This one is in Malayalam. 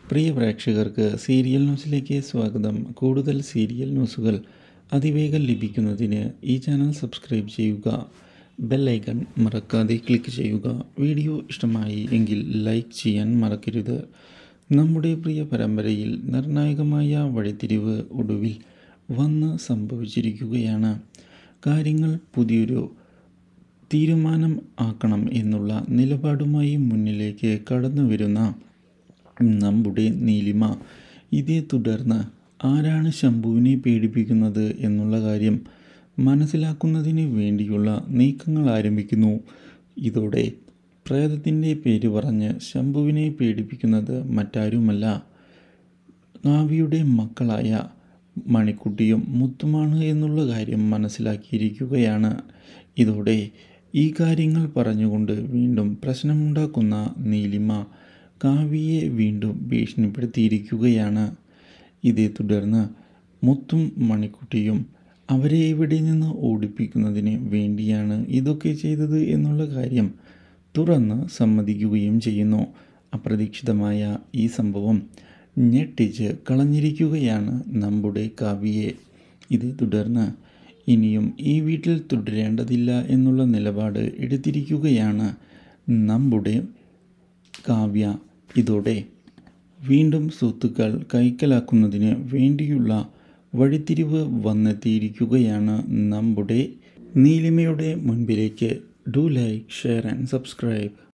പ്രിയ പ്രേക്ഷകർക്ക് സീരിയൽ ന്യൂസിലേക്ക് സ്വാഗതം. കൂടുതൽ സീരിയൽ ന്യൂസുകൾ അതിവേഗം ലഭിക്കുന്നതിന് ഈ ചാനൽ സബ്സ്ക്രൈബ് ചെയ്യുക. ബെൽ ഐക്കൺ മറക്കാതെ ക്ലിക്ക് ചെയ്യുക. വീഡിയോ ഇഷ്ടമായി എങ്കിൽ ലൈക്ക് ചെയ്യാൻ മറക്കരുത്. നമ്മുടെ പ്രിയ പരമ്പരയിൽ നിർണായകമായ വഴിത്തിരിവ് ഒടുവിൽ വന്ന് സംഭവിച്ചിരിക്കുകയാണ്. കാര്യങ്ങൾ പുതിയൊരു തീരുമാനം ആക്കണം എന്നുള്ള നിലപാടുമായി മുന്നിലേക്ക് കടന്നു വരുന്ന നമ്മുടെ നീലിമ, ഇതേ തുടർന്ന് ആരാണ് ശംഭുവിനെ പീഡിപ്പിക്കുന്നത് എന്നുള്ള കാര്യം മനസ്സിലാക്കുന്നതിന് വേണ്ടിയുള്ള നീക്കങ്ങൾ ആരംഭിക്കുന്നു. ഇതോടെ പ്രേതത്തിൻ്റെ പേര് പറഞ്ഞ് ശംഭുവിനെ പീഡിപ്പിക്കുന്നത് മറ്റാരുമല്ല, കാവ്യയുടെ മക്കളായ മണിക്കുട്ടിയും മുത്തുമാണ് എന്നുള്ള കാര്യം മനസ്സിലാക്കിയിരിക്കുകയാണ്. ഇതോടെ ഈ കാര്യങ്ങൾ പറഞ്ഞുകൊണ്ട് വീണ്ടും പ്രശ്നമുണ്ടാക്കുന്ന നീലിമ കാവ്യയെ വീണ്ടും ഭീഷണിപ്പെടുത്തിയിരിക്കുകയാണ്. ഇതേ തുടർന്ന് മുത്തും മണിക്കുട്ടിയും അവരെ ഇവിടെ നിന്ന് ഓടിപ്പിക്കുന്നതിന് വേണ്ടിയാണ് ഇതൊക്കെ ചെയ്തത് എന്നുള്ള കാര്യം തുറന്ന് സമ്മതിക്കുകയും ചെയ്യുന്നു. അപ്രതീക്ഷിതമായ ഈ സംഭവം ഞെട്ടിച്ച് കളഞ്ഞിരിക്കുകയാണ് നമ്മുടെ കാവ്യയെ. ഇതേ തുടർന്ന് ഇനിയും ഈ വീട്ടിൽ തുടരേണ്ടതില്ല എന്നുള്ള നിലപാട് എടുത്തിരിക്കുകയാണ് നമ്മുടെ കാവ്യ. ഇതോടെ വീണ്ടും സ്വത്തുക്കൾ കൈക്കലാക്കുന്നതിന് വേണ്ടിയുള്ള വഴിത്തിരിവ് വന്നെത്തിയിരിക്കുകയാണ് നമ്മുടെ നീലിമയുടെ മുൻപിലേക്ക്. Do like, share and subscribe.